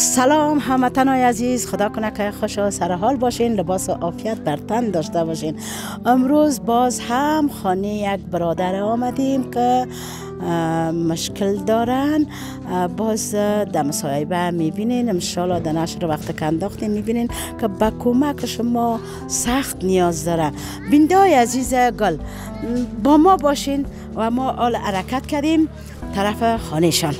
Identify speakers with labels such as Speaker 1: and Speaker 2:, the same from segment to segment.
Speaker 1: سلام هموطنان عزیز، خدا کنه که خوش و سرحال باشین، لباس و عافیت بر تن داشته باشین. امروز باز هم خانه یک برادر آمدیم که مشکل دارن. باز در مصاحبه میبینین، انشالله در نشر وقت که انداختیم میبینین که به کمک شما سخت نیاز داره. بینده عزیز گل با ما باشین و ما حال حرکت کردیم طرف خانه شان.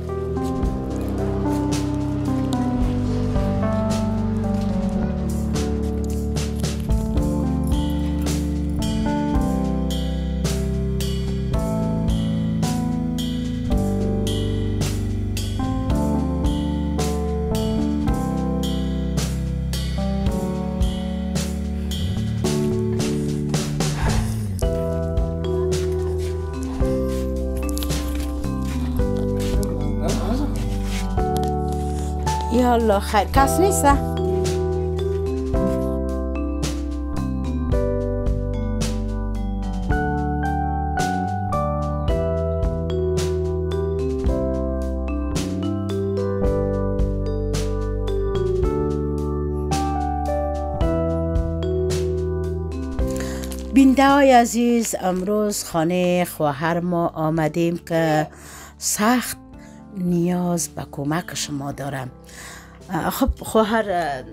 Speaker 1: یالا خیر، کس نیست؟ بینده های عزیز، امروز خانه خواهر ما آمدیم که سخت نیاز به کمک شما دارم. خب خواهر،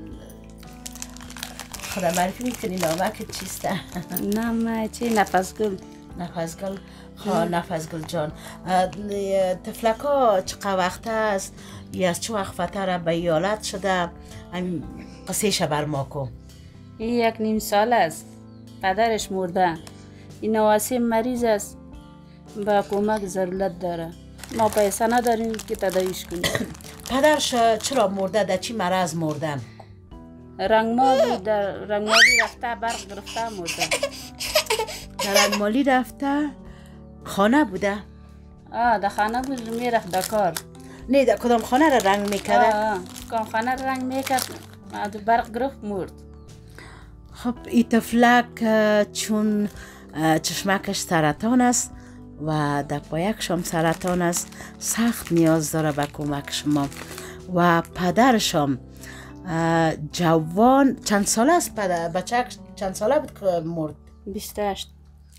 Speaker 1: خدا معرفی میکنی نامه که چیست؟
Speaker 2: نامه چی؟ نفسگل.
Speaker 1: نفسگل. خواه نفسگل جان، تفلکا چقدر وقت است یا از چه وقت فتره به ایالت شده؟ قصیش بر ما کن.
Speaker 2: این 1.5 سال است، پدرش مرده. این نواسی مریض است، با کمک ضرورت داره. ما پیسه نداریم که تداویش کنیم.
Speaker 1: پدرش چرا مرده؟ در چی مرض مرده؟
Speaker 2: رنگمالی رفته، برق گرفته مرده.
Speaker 1: در رنگمالی رفته؟ خانه بوده؟
Speaker 2: در خانه بود، میرفت در کار.
Speaker 1: نه، در کدام خانه را رنگ میکرده؟
Speaker 2: کدام خانه را رنگ میکرد، برق گرفت مرد.
Speaker 1: خب این طفلک چون چشمکش سرطان است و در پایکش هم سرطان است، سخت نیاز داره به کمک شما. و پدرشم جوان، چند ساله است بچه؟ چند ساله بود که مرد؟
Speaker 2: 28.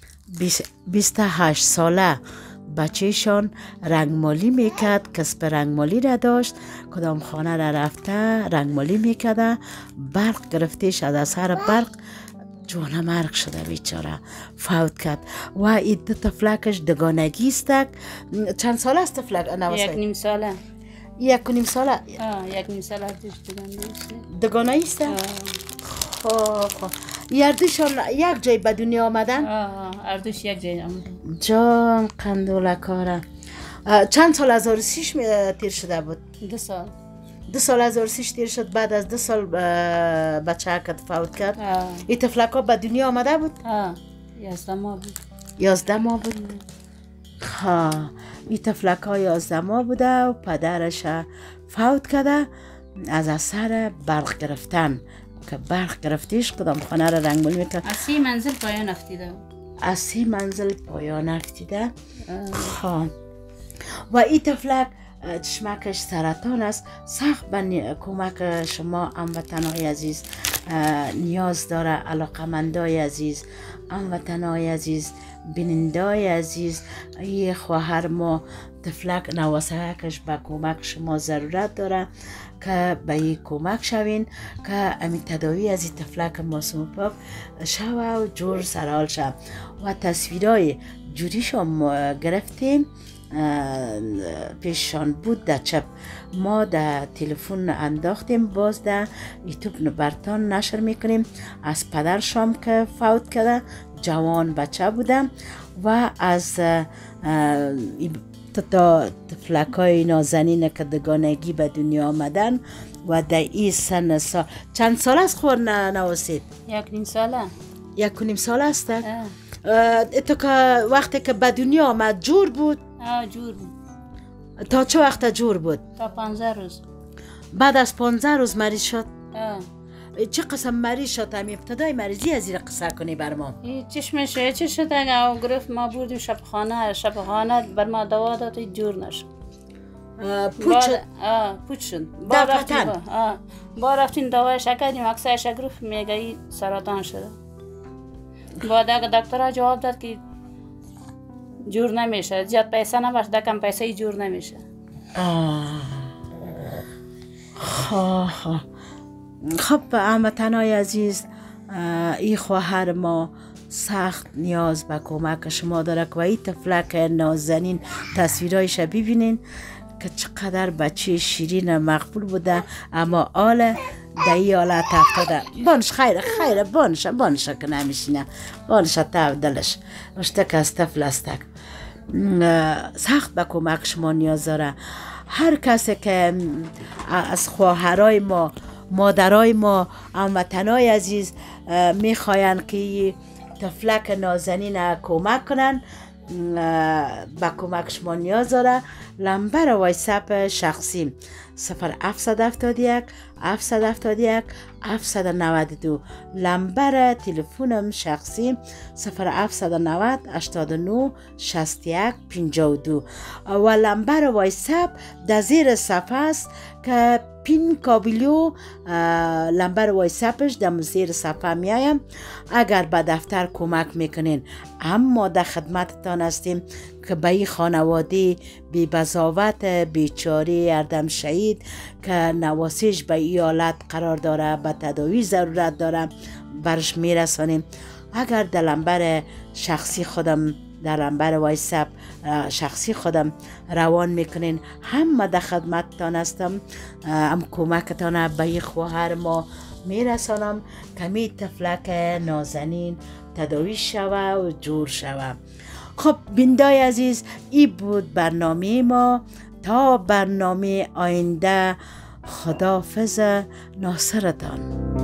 Speaker 1: 28 ساله بچهشان رنگمالی میکرد، کسب رنگمالی را داشت، کدام خانه را رفته رنگمالی میکرده، برق گرفتیش، از اثر برق جوانه مرگ شده، بیچاره فوت کرد. و این طفلکش دگانگی است. چند ساله است طفلک؟
Speaker 2: 1.5 ساله.
Speaker 1: 1.5 ساله؟
Speaker 2: 1.5 ساله
Speaker 1: دگانگی است. خب یردوشان یک جای به دنیا آمدن؟
Speaker 2: اردوش یک جای آمدن.
Speaker 1: جان قندوله کاره. چند سال از عروسیش تیر شده بود؟
Speaker 2: 2 سال.
Speaker 1: 2 سال از عروسیش تیر شد، بعد از 2 سال بچه که فوت کرد. این طفلک ها به دنیا آمده بود؟
Speaker 2: 11 ماه بود.
Speaker 1: 11 ماه بود. این طفلک ها 11 ماه بوده و پدرش فوت کرده از اثر برق گرفتن، که برق گرفتیش کدام خانه را رنگمالی میکرد.
Speaker 2: از 30 منزل پایان افتیده.
Speaker 1: از 30 منزل پایان افتیده. و این طفلک چشمکش سرطان است، سخت به کمک شما هموطنای عزیز نیاز داره. علاقمندای عزیز، هموطنای عزیز، بینندای عزیز، این خواهر ما طفلک نواسکش به کمک شما ضرورت داره که به این کمک شوین که همین تداوی از این طفلک معصوم پاک شوه و جور سرحال شوه. و تصویرهای جوریش هم گرفتیم، پیششان بود در چپ، ما در تلفن انداختیم، باز در یوتیوب برتان نشر میکنیم. از پدرشام که فوت کرده، جوان بچه بودم، و از طفلکای نازنین که دگانگی به دنیا آمدن و در این سن سال. چند سال است خور نواسید؟
Speaker 2: 1.5 ساله.
Speaker 1: 1.5 سال است. تو که وقتی که به دنیا آمد جور بود؟
Speaker 2: جور بود.
Speaker 1: تا چه وقت جور بود؟
Speaker 2: تا 15 روز.
Speaker 1: بعد از 15 روز مریض شد؟ چه قسم مریض شد؟ همین ابتدای مریضی از این قصه کنی بر ما.
Speaker 2: چشمش چه شد؟ گرفت ما بردیم شبخانه بر ما دوا داد، جور نشد.
Speaker 1: پوچ شد
Speaker 2: پوچ شد.
Speaker 1: دفتن
Speaker 2: با رفتین دوا شکردیم اکسایش گرفت میگه ای سرطان شده. بعد اگه دکتر جواب داد که جور نمیشه، زیاد پیسه نباشه، در کم پیسه جور نمیشه.
Speaker 1: خب هموطنای عزیز، این خواهر ما سخت نیاز به کمک شما داره که این طفلک نازنین تصویرایش ببینین که چقدر بچه شیرین مقبول بوده، اما حال در این حالت افتاده. بانش خیره بانش که نمیشینه، بانش تا دلش اشتک از طفل استک. سخت به کمک شما نیاز داره. هر کسی که از خواهرای ما، مادرای ما، هموطنای عزیز میخواین که طفلک نازنین کمک کنن، با کمک شما نیاز داره. لمبر وایساپ شخصی 0771 771 792. لمبر تلفنم شخصی 0790 89 61 52 و لمبر وایساپ در زیر صفحه است که پین کابلیو لمبر وایساپش در زیر صفحه میایم. اگر به دفتر کمک میکنین، اما در خدمتتان هستیم که به این خانواده بی بزاوت بیچاره اردم شهید که نواسیش به این حالت قرار داره، به تداوی ضرورت داره، برش میرسانیم. اگر در لمبر شخصی خودم، در لمبر وایساپ شخصی خودم روان میکنین، همه در خدمتتان هستم، هم کمکتان به این خواهر ما میرسانم که می طفلک نازنین تداوی شوه و جور شوه. خب بینندای عزیز، این بود برنامه ما. تا برنامه آینده، خداحافظ، ناصرتان.